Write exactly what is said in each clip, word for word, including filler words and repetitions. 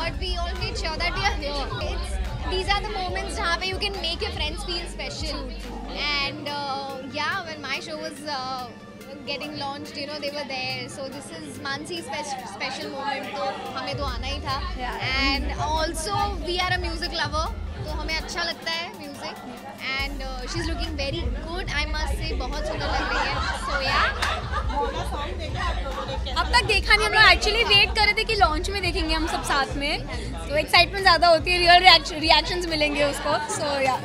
but we all made sure that we are here. It's, these are the moments जहाँ पे you can make your friends feel special. And uh, yeah, when my show was uh, getting launched, you know, they were there. So this is Mansi's spe- special moment. तो हमें तो आना ही था. Yeah. And also we are a music lover. तो हमें अच्छा लगता है music. And she is looking very good, I must say बहुत सुंदर लग रही है. सो या अब तक देखा नहीं, हम लोग एक्चुअली वेट कर रहे थे कि लॉन्च में देखेंगे हम सब साथ में, तो एक्साइटमेंट ज़्यादा होती है, रियल रिएक्शंस मिलेंगे उसको. सो या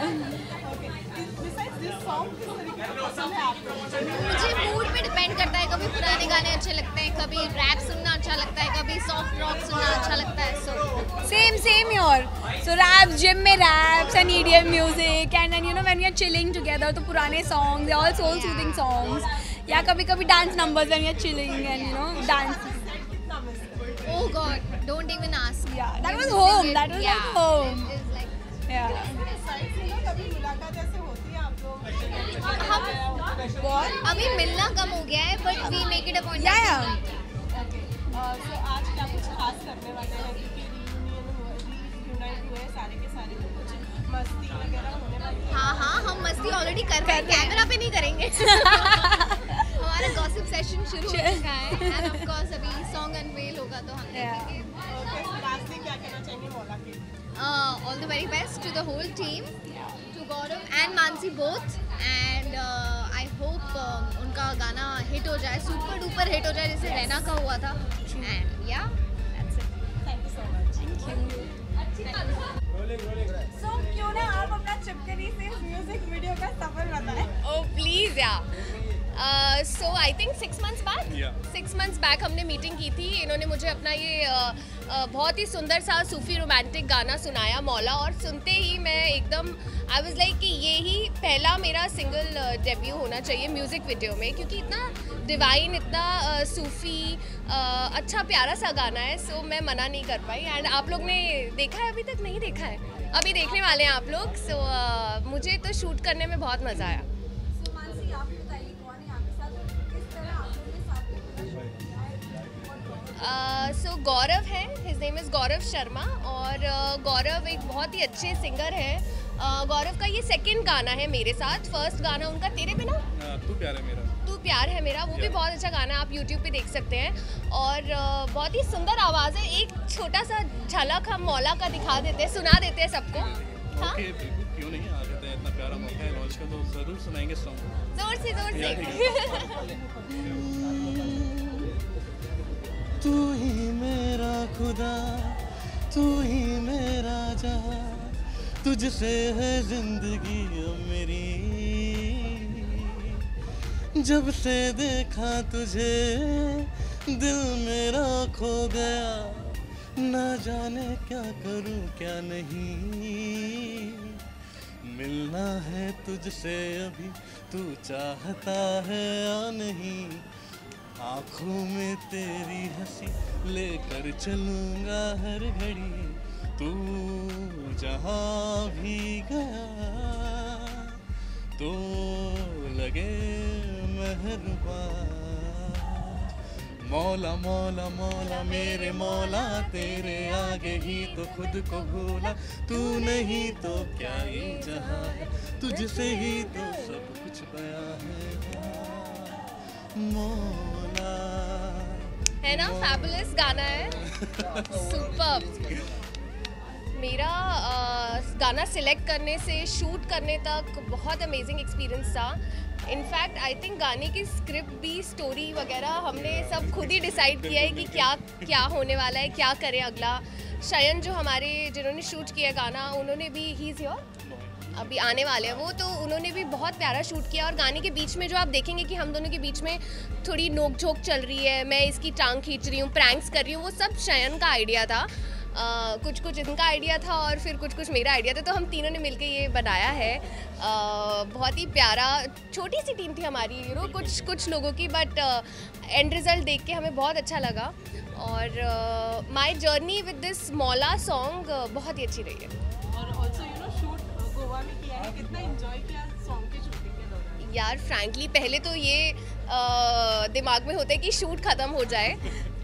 मुझे मूड पे डिपेंड करता है. कभी पुराने गाने अच्छे लगते हैं, कभी रैप सुनना अच्छा लगता है, कभी सॉफ्ट रॉक सुनना अच्छा लगता है. So same same your. So rap, gym में raps and EDM music, and then you know when we are chilling together तो पुराने songs, all soul soothing songs, या कभी कभी dance numbers when we are chilling and you know dance. oh god, don't even ask. Yeah, that was home. That was yeah. like home. It is like, Yeah. हम अभी मिलना कम हो गया है, but we make it a point. Yeah, yeah. So आज क्या कुछ खास करने वाले हैं, क्योंकि रियूनियन हुआ, रियूनाइट हुए सारे के सारे, तो कुछ मस्ती वगैरह होने वाली है? हाँ हाँ, हम मस्ती ऑलरेडी कर रहे हैं, कैमरा पे नहीं करेंगे. हमारा गॉसिप सेशन शुरू हो चुका है, एंड ऑफ कोर्स अभी सॉन्ग अनवेल होगा तो हम देखेंगे. ओके, लास्टली क्या कहना चाहेंगे मौला के? All the very best to the whole team, to Gaurav and Mansi both, and I hope उनका गाना हिट हो जाए, सुपर डुपर हिट हो जाए जैसे रैना का हुआ था. And yeah that's it. Thank you so much. So क्यों ना आप अपना चिपकली से म्यूजिक वीडियो का सफर बताएं. Oh please, yeah. Uh, so I think six months back. Yeah. Six months back हमने मीटिंग की थी. इन्होंने मुझे अपना ये uh, uh, बहुत ही सुंदर सा सूफी रोमांटिक गाना सुनाया, मौला, और सुनते ही मैं एकदम आई वाज लाइक कि ये ही पहला मेरा सिंगल डेब्यू होना चाहिए म्यूज़िक वीडियो में, क्योंकि इतना डिवाइन, इतना uh, सूफी, uh, अच्छा प्यारा सा गाना है. सो so, मैं मना नहीं कर पाई. एंड आप लोग ने देखा है? अभी तक नहीं देखा है, अभी देखने वाले हैं आप लोग. सो so, uh, मुझे तो शूट करने में बहुत मज़ा आया. सो गौरव है, his name is Gaurav Sharma, और uh, गौरव एक बहुत ही अच्छे सिंगर है. uh, गौरव का ये सेकंड गाना है मेरे साथ. फर्स्ट गाना उनका तेरे बिना, तू प्यार है मेरा, तू प्यार है मेरा, वो भी बहुत अच्छा गाना है, आप यूट्यूब पे देख सकते हैं. और uh, बहुत ही सुंदर आवाज़ है. एक छोटा सा झलक हम मौला का दिखा देते हैं, सुना देते हैं सबको. हाँ, ओके, बिल्कुल, क्यों नहीं, आ जाते हैं, इतना प्यारा मौका है लॉन्च का, तो ज़रूर सुनाएंगे सॉन्ग. जोर से जोर या, से. तू ही मेरा खुदा, तू ही मेरा जहां, तुझसे है जिंदगी अब मेरी. जब से देखा तुझे दिल मेरा खो गया, ना जाने क्या करूं क्या नहीं. मिलना है तुझसे अभी, तू चाहता है या नहीं. आँखों में तेरी हंसी लेकर चलूँगा हर घड़ी. तू जहाँ भी गया तो लगे मेहरबान. मौला मौला मौला मेरे मौला, तेरे आगे ही तो खुद को भूला. तू नहीं तो क्या ये जहाँ है, तुझसे ही तो सब कुछ बयां है. मौला है ना, फैबुलस गाना है, सुपर्ब. मेरा uh, गाना सिलेक्ट करने से शूट करने तक बहुत अमेजिंग एक्सपीरियंस था. इनफैक्ट आई थिंक गाने की स्क्रिप्ट भी, स्टोरी वगैरह हमने सब खुद ही डिसाइड किया है कि क्या क्या होने वाला है, क्या करें अगला. शयन जो हमारे जिन्होंने शूट किया गाना, उन्होंने भी, ही इज़ हियर, अभी आने वाले हैं वो, तो उन्होंने भी बहुत प्यारा शूट किया. और गाने के बीच में जो आप देखेंगे कि हम दोनों के बीच में थोड़ी नोक झोंक चल रही है, मैं इसकी टांग खींच रही हूँ, प्रैंक्स कर रही हूँ, वो सब शयन का आइडिया था. Uh, कुछ कुछ इनका आइडिया था और फिर कुछ कुछ मेरा आइडिया था, तो हम तीनों ने मिलकर ये बनाया है. uh, बहुत ही प्यारा, छोटी सी टीम थी हमारी, यू नो, कुछ कुछ लोगों की, बट एंड रिजल्ट देख के हमें बहुत अच्छा लगा. और my journey with this Maula song बहुत ही अच्छी रही है. और also you know shoot Goa में किया है, कितना एंजॉय किया सॉन्ग की शूटिंग के दौरान? यार फ्रैंकली पहले तो ये uh, दिमाग में होता है कि शूट ख़त्म हो जाए,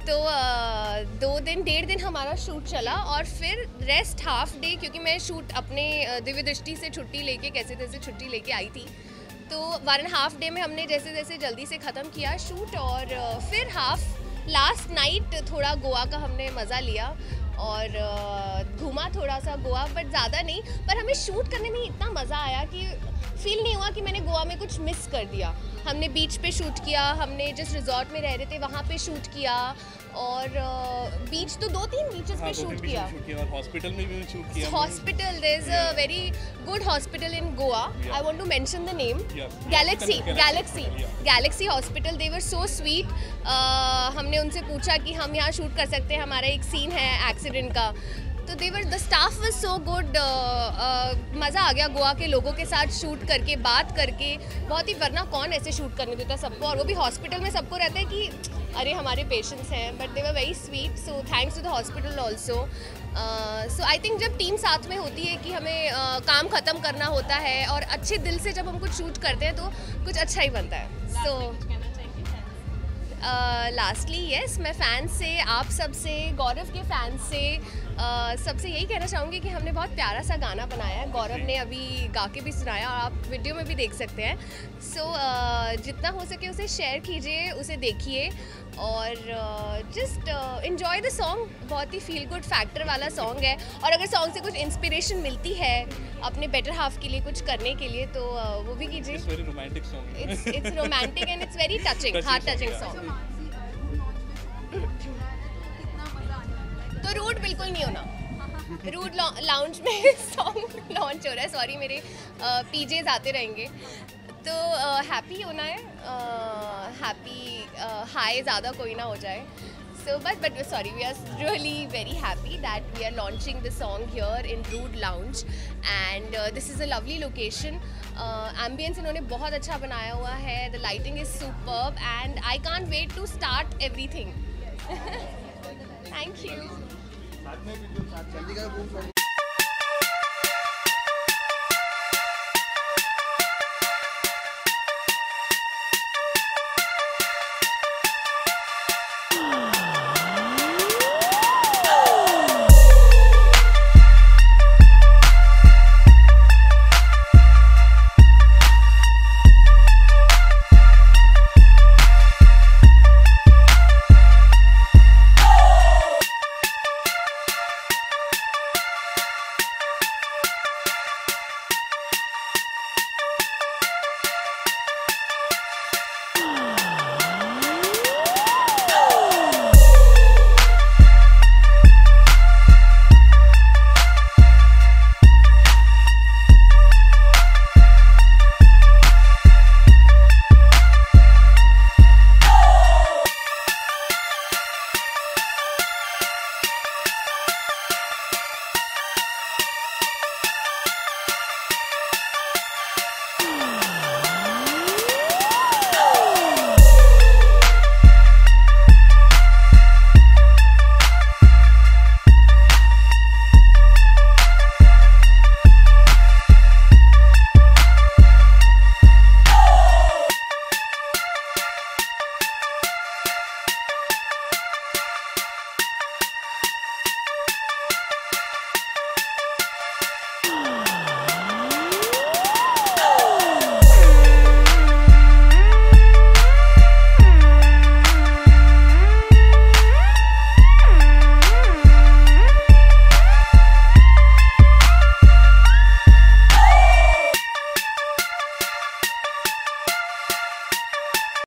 तो uh, दो दिन डेढ़ दिन हमारा शूट चला और फिर रेस्ट हाफ डे, क्योंकि मैं शूट अपने uh, दिव्य दृष्टि से छुट्टी लेके कैसे तैसे छुट्टी लेके आई थी, तो वन एंड हाफ डे में हमने जैसे जैसे जल्दी से ख़त्म किया शूट, और uh, फिर हाफ लास्ट नाइट थोड़ा गोवा का हमने मज़ा लिया और uh, घूमा थोड़ा सा गोवा, बट ज़्यादा नहीं। पर हमें शूट करने में इतना मज़ा आया कि फील नहीं हुआ कि मैंने गोवा में कुछ मिस कर दिया। हमने बीच पे शूट किया, हमने जिस रिजॉर्ट में रह रहे थे वहाँ पे शूट किया, और बीच uh, तो दो तीन बीचेस पे शूट किया, और हॉस्पिटल में भी शूट किया। Hospital, there is a very good hospital in Goa, I want to mention the name, galaxy galaxy galaxy hospital. They were so sweet. हमने उनसे पूछा कि हम यहाँ शूट कर सकते हैं, हमारा एक सीन है एक्सीडेंट का, तो they were the staff was so good. मज़ा आ गया गोवा के लोगों के साथ शूट करके, बात करके, बहुत ही, वरना कौन ऐसे शूट करने देता सबको, और वो भी हॉस्पिटल में सबको रहता है कि अरे हमारे पेशेंट्स हैं, but they were very sweet, so thanks to the hospital also. So I think जब टीम साथ में होती है कि हमें uh, काम ख़त्म करना होता है और अच्छे दिल से जब हम कुछ शूट करते हैं तो कुछ अच्छा ही बनता है। So lastly uh, yes yes, मैं फैंस से, आप सब से, गौरव के फैंस से, uh, सबसे यही कहना चाहूँगी कि हमने बहुत प्यारा सा गाना बनाया है। गौरव ने अभी गा के भी सुनाया और आप वीडियो में भी देख सकते हैं। सो so, uh, जितना हो सके उसे शेयर कीजिए, उसे देखिए और जस्ट इन्जॉय द सॉन्ग। बहुत ही फील गुड फैक्टर वाला सॉन्ग है, और अगर सॉन्ग से कुछ इंस्पिरेशन मिलती है अपने बेटर हाफ के लिए कुछ करने के लिए तो uh, वो भी कीजिए। It's very romantic song, it's it's romantic and it's very touching, heart touching song. तो रूट बिल्कुल नहीं होना, रूट लाउंज में सॉन्ग लॉन्च हो रहा है, सॉरी मेरे पीजेज uh, आते रहेंगे। तो हैप्पी uh, होना है, हैप्पी हाई ज़्यादा कोई ना हो जाए। So, but but sorry, we are really very happy that we are launching the song here in Rude Lounge, and uh, this is a lovely location. Uh, ambience इन्होंने बहुत अच्छा बनाया हुआ है. The lighting is superb, and I can't wait to start everything. Thank you.